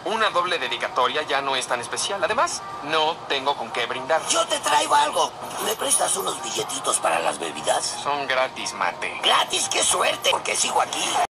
Una doble dedicatoria ya no es tan especial. Además, no tengo con qué brindar. Yo te traigo algo. ¿Me prestas unos billetitos para las bebidas? Son gratis, mate. ¡Gratis! ¡Qué suerte! Porque sigo aquí.